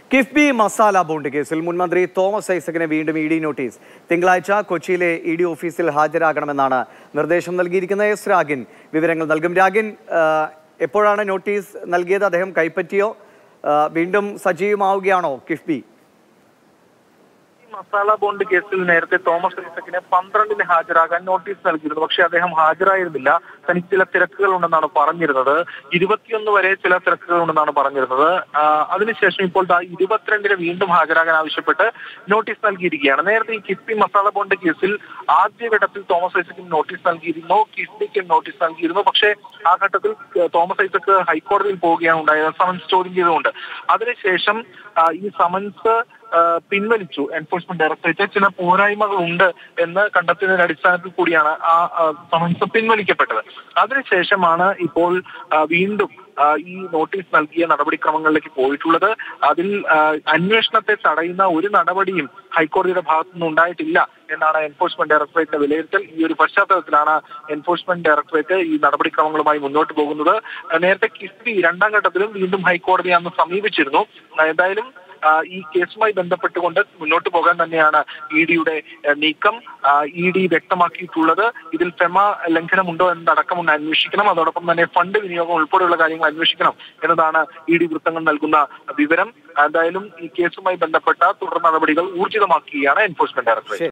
KIIFB masala bond കേസിൽ മുൻമന്ത്രി Thomas ഐസക്കിന് വീണ്ടും ഇ ഡി നോട്ടീസ്. തിങ്കളാഴ്ച കൊച്ചിയിലെ ഇ ഡി ഓഫീസിൽ ഹാജരാകണമെന്നാണ് നിർദ്ദേശം നൽകിയിരിക്കുന്നത്. എസ് രാഗിൻ വിവരങ്ങൾ നൽകും. രാഗിൻ, എപ്പോഴാണ് നോട്ടീസ് നൽകിയത്? അദ്ദേഹം കൈപ്പറ്റിയോ? വീണ്ടും സജീവമാവുകയാണോ കിഫ്ബി? മസാല ബോണ്ട് കേസിൽ നേരത്തെ തോമസ് ഐസക്കിന് 12-ന് ഹാജരാകാൻ നോട്ടീസ് നൽകിയിരുന്നു. പക്ഷേ അദ്ദേഹം ഹാജരായിരുന്നില്ല. തനിക്ക് ചില തിരക്കുകൾ ഉണ്ടെന്നാണ് പറഞ്ഞിരുന്നത്. 21 വരെ ചില തിരക്കുകൾ ഉണ്ടെന്നാണ് പറഞ്ഞിരുന്നത്. അതിനുശേഷം ഇപ്പോൾ 22-ന് വീണ്ടും ഹാജരാകാൻ ആവശ്യപ്പെട്ട് നോട്ടീസ് നൽകിയിരിക്കുകയാണ്. നേരത്തെ ഈ കിഫ്ബി മസാല ബോണ്ട് കേസിൽ ആദ്യഘട്ടത്തിൽ തോമസ് ഐസക്കിന് നോട്ടീസ് നൽകിയിരുന്നു, കിഫ്ബിക്ക് നോട്ടീസ് നൽകിയിരുന്നു. പക്ഷേ ആ ഘട്ടത്തിൽ തോമസ് ഐസക്ക് ഹൈക്കോടതിയിൽ പോവുകയാണ് ഉണ്ടായത്, സമൻസ് ചോദ്യം ചെയ്തുകൊണ്ട്. അതിനുശേഷം ഈ സമൻസ് പിൻവലിച്ചു എൻഫോഴ്സ്മെന്റ് ഡയറക്ടറേറ്റ്. ചില പോരായ്മകൾ ഉണ്ട് എന്ന് കണ്ടെത്തിയതിന്റെ അടിസ്ഥാനത്തിൽ കൂടിയാണ് ആ സമൻസ് പിൻവലിക്കപ്പെട്ടത്. അതിനുശേഷമാണ് ഇപ്പോൾ വീണ്ടും ഈ നോട്ടീസ് നൽകിയ നടപടിക്രമങ്ങളിലേക്ക് പോയിട്ടുള്ളത്. അതിൽ അന്വേഷണത്തെ തടയുന്ന ഒരു നടപടിയും ഹൈക്കോടതിയുടെ ഭാഗത്തുനിന്ന് ഉണ്ടായിട്ടില്ല എന്നാണ് എൻഫോഴ്സ്മെന്റ് ഡയറക്ടറേറ്റിന്റെ വിലയിരുത്തൽ. ഈ ഒരു പശ്ചാത്തലത്തിലാണ് എൻഫോഴ്സ്മെന്റ് ഡയറക്ടറേറ്റ് ഈ നടപടിക്രമങ്ങളുമായി മുന്നോട്ട് പോകുന്നത്. നേരത്തെ കിഫ്ബി 2ാം ഘട്ടത്തിലും വീണ്ടും ഹൈക്കോടതിയെ അന്ന് സമീപിച്ചിരുന്നു. എന്തായാലും ഈ കേസുമായി ബന്ധപ്പെട്ടുകൊണ്ട് മുന്നോട്ട് പോകാൻ തന്നെയാണ് ഇ ഡിയുടെ നീക്കം. ഇ ഡി വ്യക്തമാക്കിയിട്ടുള്ളത് ഇതിൽ ഫെമ ലംഘനമുണ്ടോ എന്നതടക്കമൊന്ന് അന്വേഷിക്കണം, അതോടൊപ്പം തന്നെ ഫണ്ട് വിനിയോഗം ഉൾപ്പെടെയുള്ള കാര്യങ്ങൾ അന്വേഷിക്കണം എന്നതാണ് ഇ ഡി വൃത്തങ്ങൾ നൽകുന്ന വിവരം. എന്തായാലും ഈ കേസുമായി ബന്ധപ്പെട്ട തുടർ നടപടികൾ ഊർജിതമാക്കുകയാണ് എൻഫോഴ്സ്മെന്റ് ഡയറക്ടറേറ്റ്.